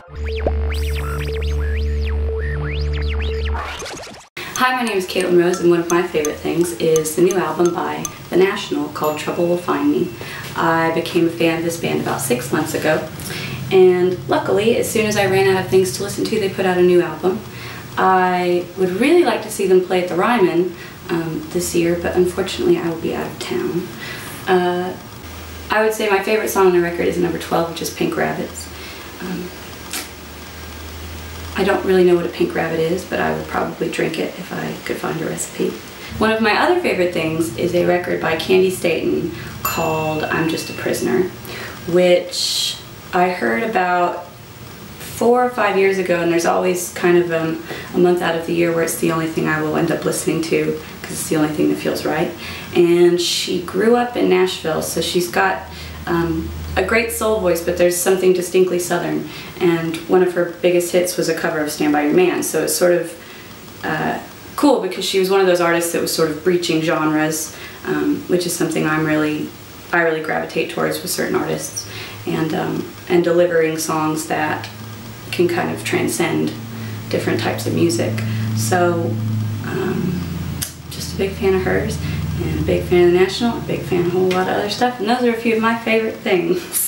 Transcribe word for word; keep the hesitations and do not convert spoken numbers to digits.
Hi, my name is Caitlin Rose, and one of my favorite things is the new album by The National called Trouble Will Find Me. I became a fan of this band about six months ago, and luckily, as soon as I ran out of things to listen to, they put out a new album. I would really like to see them play at the Ryman um, this year, but unfortunately I will be out of town. Uh, I would say my favorite song on the record is number twelve, which is Pink Rabbits. Um, I don't really know what a pink rabbit is, but I would probably drink it if I could find a recipe. One of my other favorite things is a record by Candy Staton called I'm Just a Prisoner, which I heard about four or five years ago, and there's always kind of um, a month out of the year where it's the only thing I will end up listening to because it's the only thing that feels right. And she grew up in Nashville, so she's got um, a great soul voice, but there's something distinctly Southern. And one of her biggest hits was a cover of Stand By Your Man, so it's sort of uh, cool because she was one of those artists that was sort of breaching genres, um, which is something I'm really, I really gravitate towards with certain artists, and um, and delivering songs that can kind of transcend different types of music. So, um, just a big fan of hers, and a big fan of the National, a big fan of a whole lot of other stuff, and those are a few of my favorite things.